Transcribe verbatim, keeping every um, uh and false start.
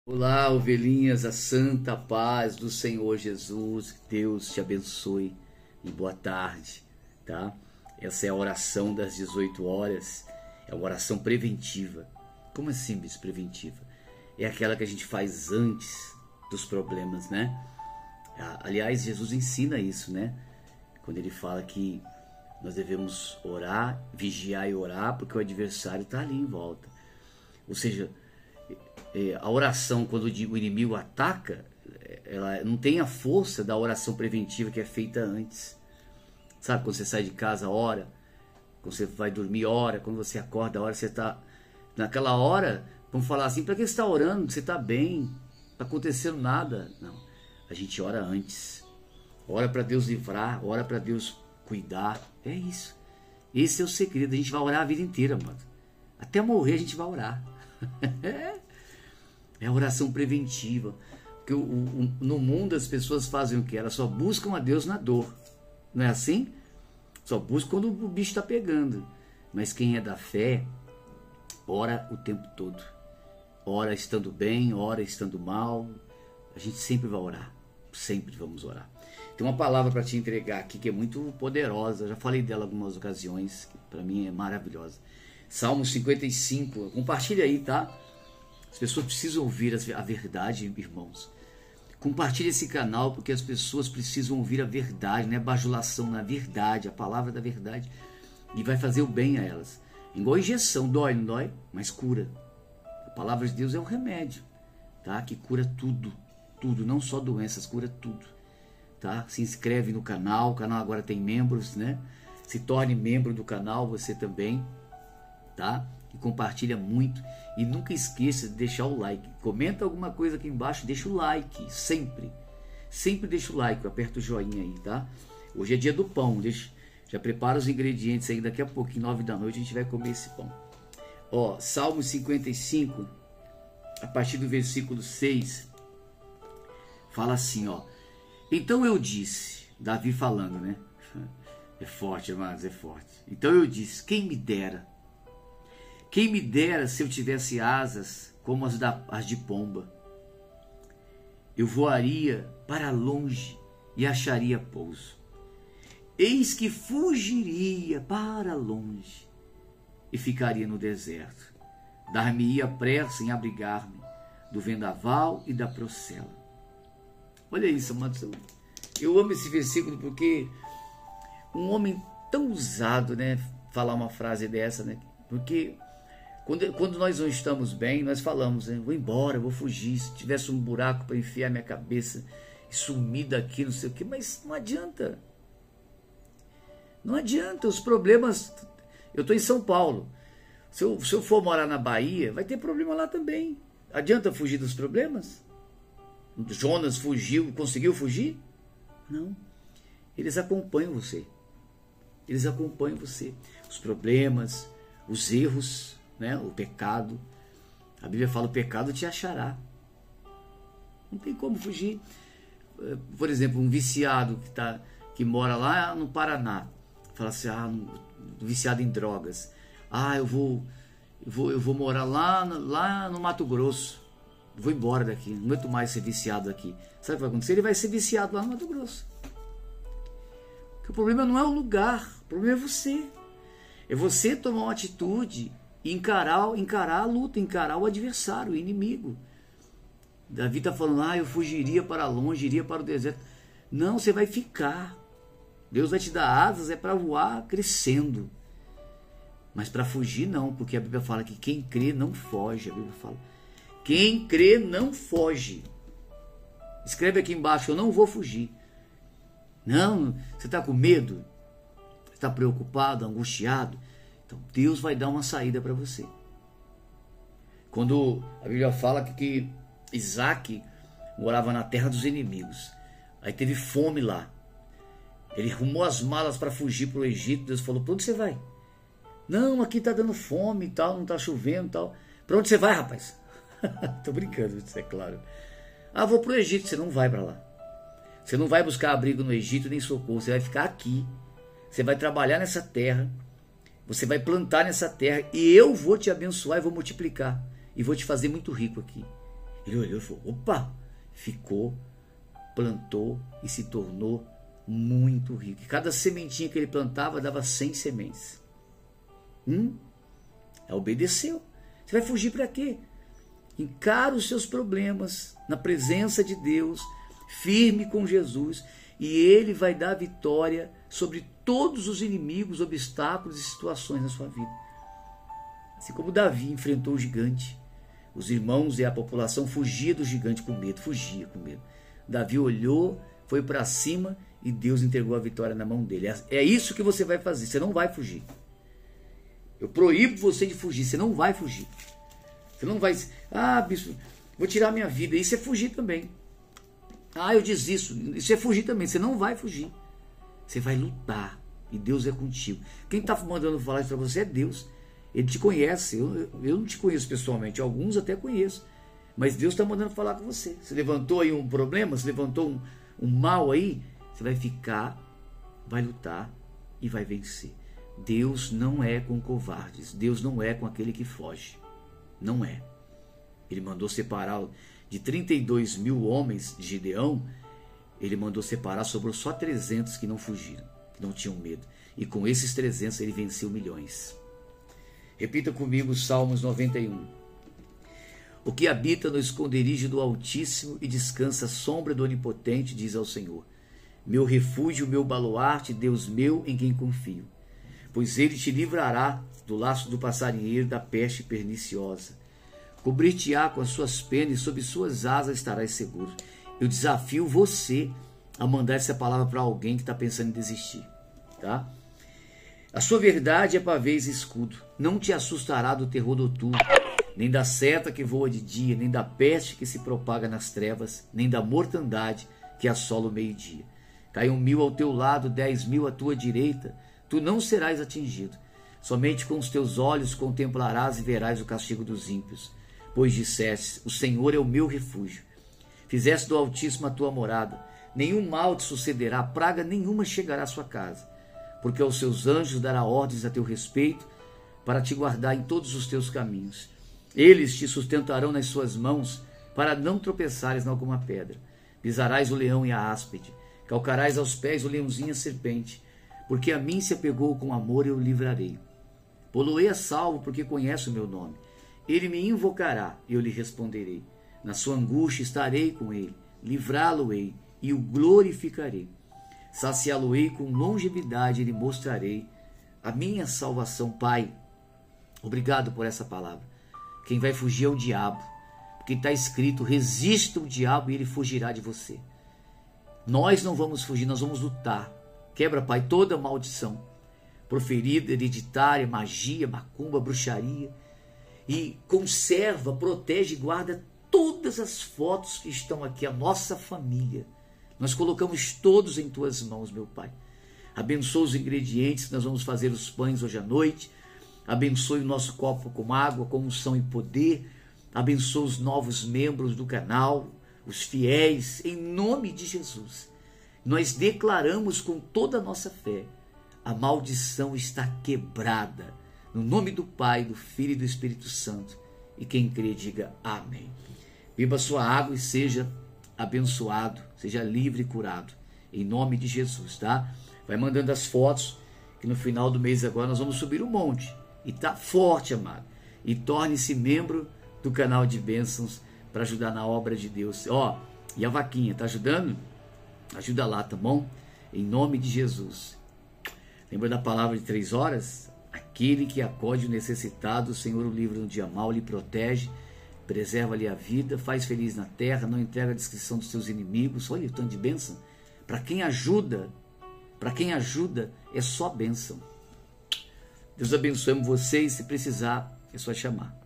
Olá, ovelhinhas, a santa paz do Senhor Jesus, que Deus te abençoe e boa tarde, tá? Essa é a oração das dezoito horas, é uma oração preventiva. Como assim, bis, preventiva? É aquela que a gente faz antes dos problemas, né? Aliás, Jesus ensina isso, né? Quando ele fala que nós devemos orar, vigiar e orar, porque o adversário está ali em volta. Ou seja, a oração, quando o inimigo ataca, ela não tem a força da oração preventiva que é feita antes. Sabe, quando você sai de casa, ora. Quando você vai dormir, ora. Quando você acorda, ora. Você está naquela hora, vamos falar assim, para que você está orando? Você está bem, não está acontecendo nada. Não, a gente ora antes. Ora para Deus livrar, ora para Deus cuidar. É isso. Esse é o segredo. A gente vai orar a vida inteira, mano. Até morrer a gente vai orar. É a oração preventiva. Porque o, o, no mundo as pessoas fazem o que? Elas só buscam a Deus na dor. Não é assim? Só buscam quando o bicho está pegando. Mas quem é da fé, ora o tempo todo. Ora estando bem, ora estando mal. A gente sempre vai orar. Sempre vamos orar. Tem uma palavra para te entregar aqui que é muito poderosa. Eu já falei dela algumas ocasiões. Para mim é maravilhosa. Salmo cinquenta e cinco. Compartilha aí, tá? As pessoas precisam ouvir a verdade, irmãos. Compartilhe esse canal porque as pessoas precisam ouvir a verdade, não é bajulação, na verdade, a palavra da verdade. E vai fazer o bem a elas. Igual injeção, dói, não dói? Mas cura. A palavra de Deus é o remédio, tá? Que cura tudo, tudo, não só doenças, cura tudo. Tá? Se inscreve no canal, o canal agora tem membros, né? Se torne membro do canal, você também, tá? E compartilha muito. E nunca esqueça de deixar o like. Comenta alguma coisa aqui embaixo, deixa o like, sempre. Sempre deixa o like, aperta o joinha aí, tá? Hoje é dia do pão, deixa, já prepara os ingredientes aí, daqui a pouquinho, nove da noite, a gente vai comer esse pão. Ó, Salmo cinquenta e cinco, a partir do versículo seis, fala assim, ó. Então eu disse, Davi falando, né? É forte, irmãos, é forte. Então eu disse, quem me dera, quem me dera se eu tivesse asas como as, da, as de pomba. Eu voaria para longe e acharia pouso. Eis que fugiria para longe e ficaria no deserto. Dar-me-ia pressa em abrigar-me do vendaval e da procela. Olha isso, amados. Eu amo esse versículo porque um homem tão usado, né? Falar uma frase dessa, né? Porque Quando, quando nós não estamos bem, nós falamos, né? Vou embora, vou fugir. Se tivesse um buraco para enfiar minha cabeça e sumir daqui, não sei o que, mas não adianta. Não adianta, os problemas. Eu estou em São Paulo. Se eu, se eu for morar na Bahia, vai ter problema lá também. Adianta fugir dos problemas? Jonas fugiu, conseguiu fugir? Não. Eles acompanham você. Eles acompanham você. Os problemas, os erros, né? O pecado. A Bíblia fala, o pecado te achará. Não tem como fugir. Por exemplo, um viciado que, tá, que mora lá no Paraná, fala assim, ah, viciado em drogas. Ah, eu vou, eu vou, eu vou morar lá, lá no Mato Grosso. Vou embora daqui, não aguento mais ser viciado aqui. Sabe o que vai acontecer? Ele vai ser viciado lá no Mato Grosso. Porque o problema não é o lugar, o problema é você. É você tomar uma atitude e encarar, encarar a luta, encarar o adversário, o inimigo. Davi está falando, ah, eu fugiria para longe, iria para o deserto. Não, você vai ficar. Deus vai te dar asas, é para voar crescendo. Mas para fugir não, porque a Bíblia fala que quem crê não foge. A Bíblia fala, quem crê não foge. Escreve aqui embaixo, eu não vou fugir. Não, você está com medo? Você está preocupado, angustiado? Então Deus vai dar uma saída para você. Quando a Bíblia fala que, que Isaac morava na terra dos inimigos, aí teve fome lá. Ele arrumou as malas para fugir para o Egito. Deus falou, para onde você vai? Não, aqui está dando fome e tal, não está chovendo e tal. Para onde você vai, rapaz? Tô brincando, isso é claro. Ah, vou para o Egito. Você não vai para lá. Você não vai buscar abrigo no Egito nem socorro. Você vai ficar aqui. Você vai trabalhar nessa terra. Você vai plantar nessa terra e eu vou te abençoar e vou multiplicar. E vou te fazer muito rico aqui. Ele olhou e falou, opa, ficou, plantou e se tornou muito rico. E cada sementinha que ele plantava dava cem sementes. Hum? Obedeceu. Você vai fugir para quê? Encara os seus problemas na presença de Deus, firme com Jesus, e Ele vai dar vitória sobre todos os inimigos, obstáculos e situações na sua vida. Assim como Davi enfrentou o gigante, os irmãos e a população fugia do gigante com medo, fugia com medo. Davi olhou, foi para cima e Deus entregou a vitória na mão dele. É isso que você vai fazer, você não vai fugir. Eu proíbo você de fugir, você não vai fugir. Você não vai, ah, bispo, vou tirar minha vida, isso é fugir também. Ah, eu desisto, isso é fugir também, você não vai fugir. Você vai lutar e Deus é contigo. Quem está mandando falar isso para você é Deus. Ele te conhece, eu, eu não te conheço pessoalmente, alguns até conheço. Mas Deus está mandando falar com você. Você levantou aí um problema, você levantou um, um mal aí, você vai ficar, vai lutar e vai vencer. Deus não é com covardes, Deus não é com aquele que foge. Não é. Ele mandou separar de trinta e dois mil homens de Gideão, ele mandou separar, sobrou só trezentos que não fugiram, que não tinham medo. E com esses trezentos ele venceu milhões. Repita comigo Salmos noventa e um. O que habita no esconderijo do Altíssimo e descansa à sombra do Onipotente, diz ao Senhor: meu refúgio, meu baluarte, Deus meu, em quem confio. Pois ele te livrará do laço do passarinheiro, da peste perniciosa. Cobrir-te-á com as suas penas e sob suas asas estarás seguro. Eu desafio você a mandar essa palavra para alguém que está pensando em desistir. Tá? A sua verdade é pavês e escudo. Não te assustará do terror noturno, nem da seta que voa de dia, nem da peste que se propaga nas trevas, nem da mortandade que assola o meio-dia. Caiam mil ao teu lado, dez mil à tua direita, tu não serás atingido. Somente com os teus olhos contemplarás e verás o castigo dos ímpios. Pois disseste, o Senhor é o meu refúgio. Fizeste do Altíssimo a tua morada. Nenhum mal te sucederá, praga nenhuma chegará à sua casa. Porque aos seus anjos dará ordens a teu respeito, para te guardar em todos os teus caminhos. Eles te sustentarão nas suas mãos, para não tropeçares em alguma pedra. Pisarás o leão e a áspide, calcarás aos pés o leãozinho e a serpente. Porque a mim se apegou com amor, eu o livrarei. Pô-lo-ei a salvo, porque conhece o meu nome. Ele me invocará, e eu lhe responderei. Na sua angústia estarei com ele, livrá-lo-ei, e o glorificarei. Saciá-lo-ei com longevidade, e lhe mostrarei a minha salvação. Pai, obrigado por essa palavra. Quem vai fugir é o diabo, porque está escrito, resista o diabo e ele fugirá de você. Nós não vamos fugir, nós vamos lutar. Quebra, Pai, toda maldição proferida, hereditária, magia, macumba, bruxaria, e conserva, protege e guarda todas as fotos que estão aqui, a nossa família. Nós colocamos todos em tuas mãos, meu Pai. Abençoa os ingredientes que nós vamos fazer os pães hoje à noite. Abençoe o nosso copo com água, com unção e poder. Abençoa os novos membros do canal, os fiéis, em nome de Jesus. Nós declaramos com toda a nossa fé, a maldição está quebrada. No nome do Pai, do Filho e do Espírito Santo. E quem crê, diga amém. Beba sua água e seja abençoado, seja livre e curado. Em nome de Jesus, tá? Vai mandando as fotos, que no final do mês agora nós vamos subir o monte. E tá forte, amado. E torne-se membro do canal de bênçãos para ajudar na obra de Deus. Ó, e a vaquinha, tá ajudando? Ajuda lá, tá bom? Em nome de Jesus. Lembra da palavra de três horas? Aquele que acode o necessitado, o Senhor o livra no dia mau, lhe protege, preserva-lhe a vida, faz feliz na terra, não entrega a descrição dos seus inimigos. Olha o tanto de bênção. Para quem ajuda, para quem ajuda, é só bênção. Deus abençoe vocês, se precisar, é só chamar.